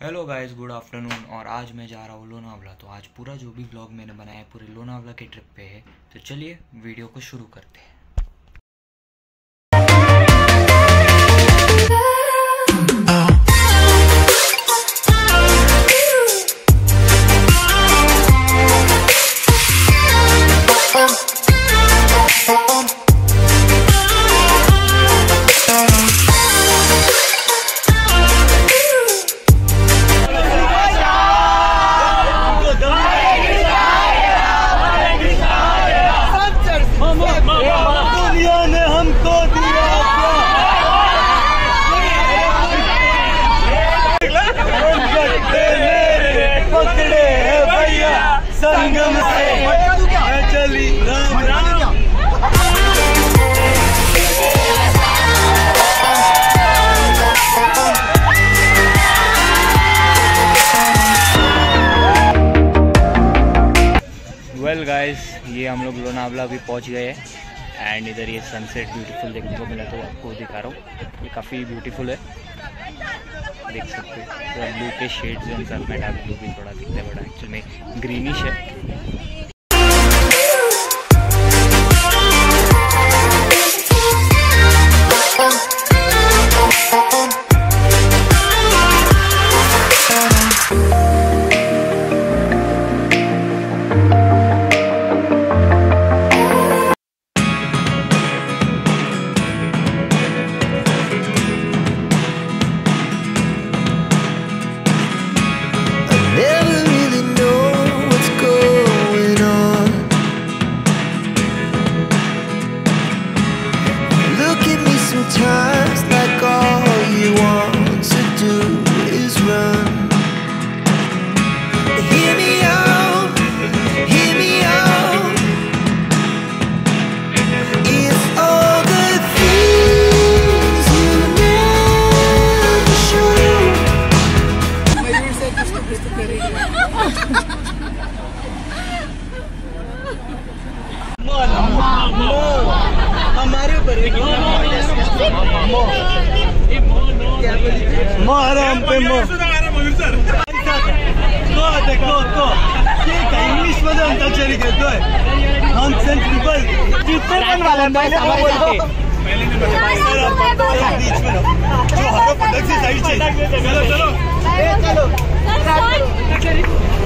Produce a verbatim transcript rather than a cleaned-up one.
Hello guys, good afternoon. और आज मैं जा रहा हूँ लोनावला। तो आज पूरा जो भी ब्लॉग मैंने बनाया है पूरे लोनावला के ट्रिप पे है। तो चलिए वीडियो को शुरू करते हैं। संगम से चली वेल गाइस, ये हम लोग लोनावला भी पहुंच गए हैं एंड इधर ये सनसेट ब्यूटीफुल देखने को मिला तो आपको दिखा रहा हूँ। ये काफ़ी ब्यूटीफुल है, देख सकते हो। ब्लू के शेड्स हैं, सब में डार्क ब्लू भी थोड़ा दिखता है, बड़ा एक्चुअल में ग्रीनिश है। Sometimes like all you want to do is run. Hear me out, hear me out. It's all the things you never show. मयूर से कुछ तो कुछ तो करेगा। हमारे ऊपर मोहरम पे इंग्लिश मध्ये अंताक्षरी घेतोय नॉनसेन्स पीपल जितने पण वाला पहले बोलो बीच में जो हरो प्रोडक्ट से साइड से चलो चलो चलो